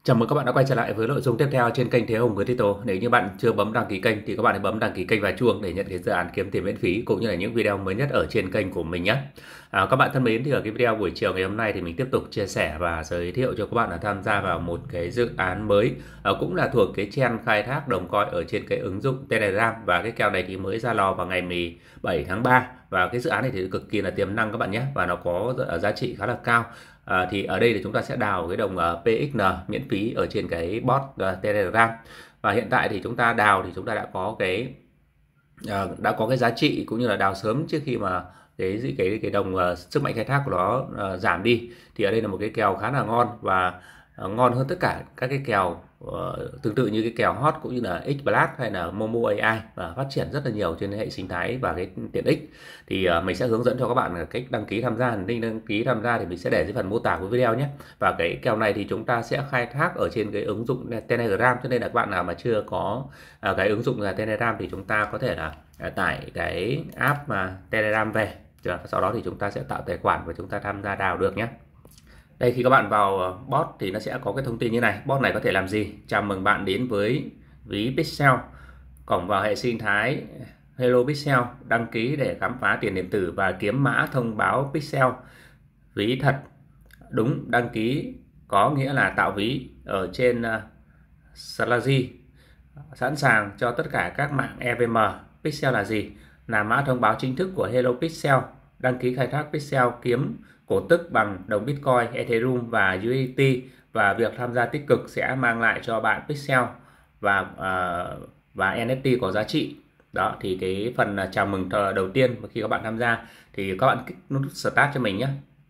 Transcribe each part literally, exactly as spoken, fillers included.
Chào mừng các bạn đã quay trở lại với nội dung tiếp theo trên kênh Thế Hùng Crypto. Nếu như bạn chưa bấm đăng ký kênh thì các bạn hãy bấm đăng ký kênh và chuông để nhận cái dự án kiếm tiền miễn phí cũng như là những video mới nhất ở trên kênh của mình nhé. À, các bạn thân mến, thì ở cái video buổi chiều ngày hôm nay thì mình tiếp tục chia sẻ và giới thiệu cho các bạn là tham gia vào một cái dự án mới, à, cũng là thuộc cái trend khai thác đồng coin ở trên cái ứng dụng Telegram, và cái kèo này thì mới ra lò vào ngày mười bảy tháng ba, và cái dự án này thì cực kỳ là tiềm năng các bạn nhé, và nó có giá trị khá là cao. À, thì ở đây thì chúng ta sẽ đào cái đồng uh, pê ích en miễn phí ở trên cái bot uh, Telegram, và hiện tại thì chúng ta đào thì chúng ta đã có cái uh, đã có cái giá trị cũng như là đào sớm trước khi mà cái cái cái đồng uh, sức mạnh khai thác của nó uh, giảm đi. Thì ở đây là một cái kèo khá là ngon, và uh, ngon hơn tất cả các cái kèo uh, tương tự như cái kèo hot cũng như là Xblast hay là Momo a i, và phát triển rất là nhiều trên hệ sinh thái và cái tiện ích. Thì uh, mình sẽ hướng dẫn cho các bạn cách đăng ký tham gia. Link đăng ký tham gia thì mình sẽ để dưới phần mô tả của video nhé. Và cái kèo này thì chúng ta sẽ khai thác ở trên cái ứng dụng Telegram, cho nên là các bạn nào mà chưa có uh, cái ứng dụng là Telegram thì chúng ta có thể là uh, tải cái app mà Telegram về, sau đó thì chúng ta sẽ tạo tài khoản và chúng ta tham gia đào được nhé. Đây, khi các bạn vào bot thì nó sẽ có cái thông tin như này. Bot này có thể làm gì? Chào mừng bạn đến với ví Pixel, cổng vào hệ sinh thái Hello Pixel, đăng ký để khám phá tiền điện tử và kiếm mã thông báo Pixel. Ví thật. Đúng, đăng ký có nghĩa là tạo ví ở trên uh, Slazy, sẵn sàng cho tất cả các mạng e vê em. Pixel là gì? Là mã thông báo chính thức của Hello Pixel. Đăng ký khai thác Pixel kiếm cổ tức bằng đồng Bitcoin, Ethereum và u ét đê tê, và việc tham gia tích cực sẽ mang lại cho bạn Pixel và uh, và en ép tê có giá trị. Đó, thì cái phần chào mừng đầu tiên khi các bạn tham gia thì các bạn kích nút Start cho mình nhé.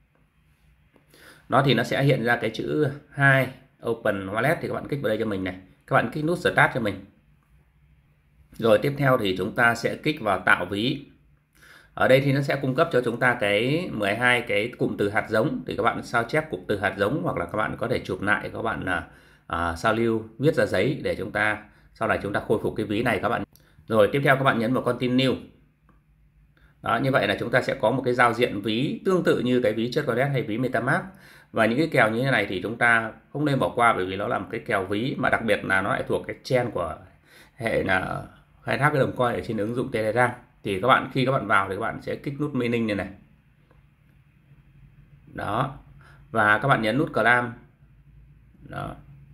Nó thì nó sẽ hiện ra cái chữ hai Open Wallet, thì các bạn kích vào đây cho mình này. Các bạn kích nút Start cho mình. Rồi tiếp theo thì chúng ta sẽ kích vào tạo ví. Ở đây thì nó sẽ cung cấp cho chúng ta cái mười hai cái cụm từ hạt giống, thì các bạn sao chép cụm từ hạt giống, hoặc là các bạn có thể chụp lại, các bạn là uh, sao lưu viết ra giấy để chúng ta sau này chúng ta khôi phục cái ví này các bạn. Rồi tiếp theo các bạn nhấn vào Continue. Đó, như vậy là chúng ta sẽ có một cái giao diện ví tương tự như cái ví Trustwallet hay ví MetaMask. Và những cái kèo như thế này thì chúng ta không nên bỏ qua, bởi vì nó là một cái kèo ví mà đặc biệt là nó lại thuộc cái trend của hệ là khai thác cái đồng coin ở trên ứng dụng Telegram. Thì các bạn khi các bạn vào thì các bạn sẽ kích nút mining này này. Đó. Và các bạn nhấn nút Claim. Đó.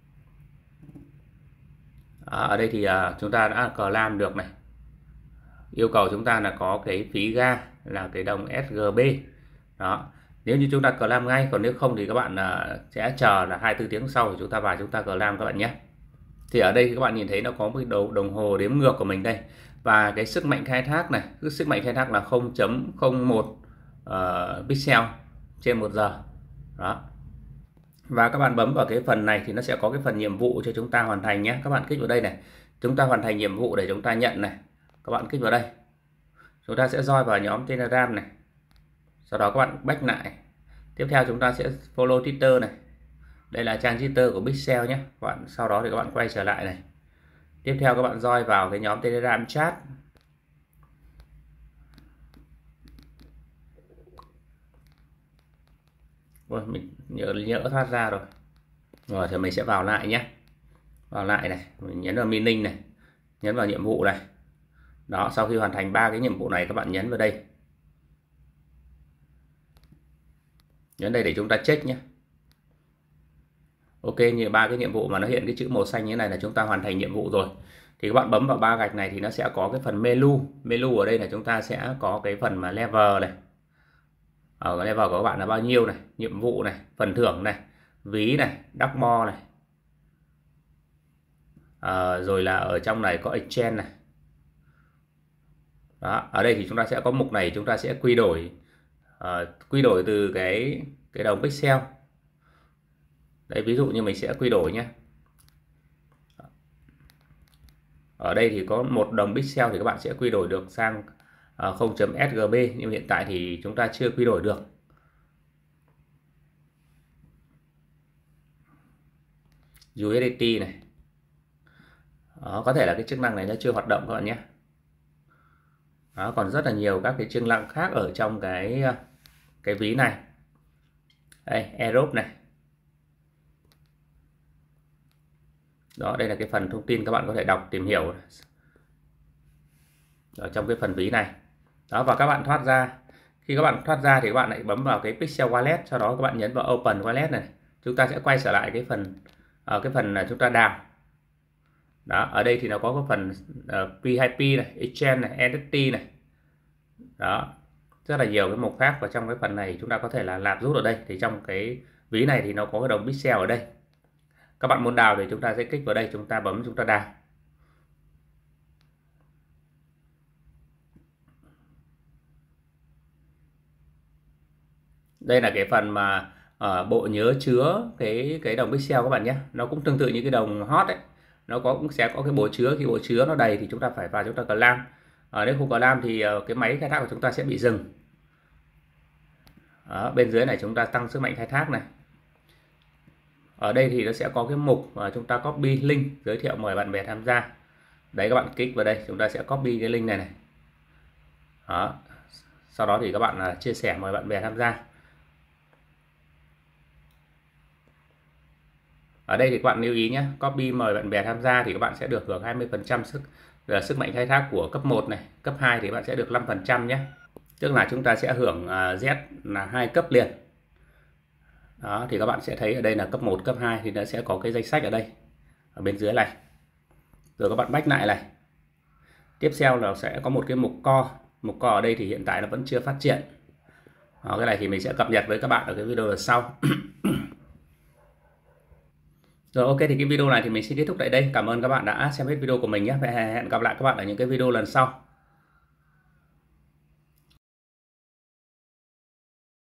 Đó, ở đây thì uh, chúng ta đã Claim được này. Yêu cầu chúng ta là có cái phí ga là cái đồng ét giê bê. Đó. Nếu như chúng ta Claim ngay, còn nếu không thì các bạn uh, sẽ chờ là hai mươi tư tiếng sau thì chúng ta vào chúng ta Claim các bạn nhé. Thì ở đây các bạn nhìn thấy nó có một cái đầu đồng hồ đếm ngược của mình đây. Và cái sức mạnh khai thác này, cái sức mạnh khai thác là không phẩy không một uh, pixel trên một giờ. Đó. Và các bạn bấm vào cái phần này thì nó sẽ có cái phần nhiệm vụ cho chúng ta hoàn thành nhé. Các bạn kích vào đây này. Chúng ta hoàn thành nhiệm vụ để chúng ta nhận này. Các bạn kích vào đây. Chúng ta sẽ join vào nhóm Telegram này. Sau đó các bạn back lại. Tiếp theo chúng ta sẽ follow Twitter này. Đây là trang Twitter của Pixel nhé. Các bạn sau đó thì các bạn quay trở lại này. Tiếp theo các bạn join vào cái nhóm Telegram chat. Ôi, mình nhớ nhỡ thoát ra rồi. Rồi thì mình sẽ vào lại nhé. Vào lại này, mình nhấn vào mining này, nhấn vào nhiệm vụ này. Đó, sau khi hoàn thành ba cái nhiệm vụ này các bạn nhấn vào đây. Nhấn đây để chúng ta check nhé. Ok, như ba cái nhiệm vụ mà nó hiện cái chữ màu xanh như thế này là chúng ta hoàn thành nhiệm vụ rồi. Thì các bạn bấm vào ba gạch này thì nó sẽ có cái phần menu. Menu ở đây là chúng ta sẽ có cái phần mà level này. Ở cái level của các bạn là bao nhiêu này, nhiệm vụ này, phần thưởng này, ví này, đắc mo này. À, rồi là ở trong này có exchange này. Đó, ở đây thì chúng ta sẽ có mục này, chúng ta sẽ quy đổi uh, quy đổi từ cái cái đồng pixel. Đây, ví dụ như mình sẽ quy đổi nhé. Ở đây thì có một đồng pixel thì các bạn sẽ quy đổi được sang uh, không chấm ét giê bê, nhưng hiện tại thì chúng ta chưa quy đổi được. u ét đê tê này. Đó, có thể là cái chức năng này nó chưa hoạt động các bạn nhé. Đó, còn rất là nhiều các cái chức năng khác ở trong cái cái ví này. Đây, Aerobe này. Đó, đây là cái phần thông tin các bạn có thể đọc tìm hiểu ở trong cái phần ví này. Đó, và các bạn thoát ra. Khi các bạn thoát ra thì các bạn lại bấm vào cái Pixel Wallet, sau đó các bạn nhấn vào Open Wallet này. Chúng ta sẽ quay trở lại cái phần ở cái phần là chúng ta đào. Đó, ở đây thì nó có cái phần uh, pê hai pê này, Exchange này, en ép tê này. Đó, rất là nhiều cái mục khác, và trong cái phần này chúng ta có thể là nạp rút ở đây. Thì trong cái ví này thì nó có cái đồng Pixel ở đây. Các bạn muốn đào thì chúng ta sẽ kích vào đây, chúng ta bấm chúng ta đào. Đây là cái phần mà ở bộ nhớ chứa cái cái đồng Pixel các bạn nhé. Nó cũng tương tự như cái đồng hot ấy. Nó có cũng sẽ có cái bộ chứa, khi bộ chứa nó đầy thì chúng ta phải vào chúng ta claim. Ở nếu không claim thì cái máy khai thác của chúng ta sẽ bị dừng. Đó, bên dưới này chúng ta tăng sức mạnh khai thác này. Ở đây thì nó sẽ có cái mục mà chúng ta copy link giới thiệu mời bạn bè tham gia. Đấy, các bạn kích vào đây, chúng ta sẽ copy cái link này này. Đó. Sau đó thì các bạn chia sẻ mời bạn bè tham gia. Ở đây thì các bạn lưu ý nhé, copy mời bạn bè tham gia thì các bạn sẽ được hưởng hai mươi phần trăm sức là sức mạnh khai thác của cấp một này, cấp hai thì các bạn sẽ được năm phần trăm nhé. Tức là chúng ta sẽ hưởng Z là hai cấp liền. Đó, thì các bạn sẽ thấy ở đây là cấp một, cấp hai thì nó sẽ có cái danh sách ở đây, ở bên dưới này. Rồi các bạn back lại này. Tiếp theo là sẽ có một cái mục co. Mục co ở đây thì hiện tại nó vẫn chưa phát triển. Đó, cái này thì mình sẽ cập nhật với các bạn ở cái video lần sau. Rồi, ok, thì cái video này thì mình xin kết thúc tại đây. Cảm ơn các bạn đã xem hết video của mình nhé. Và hẹn gặp lại các bạn ở những cái video lần sau.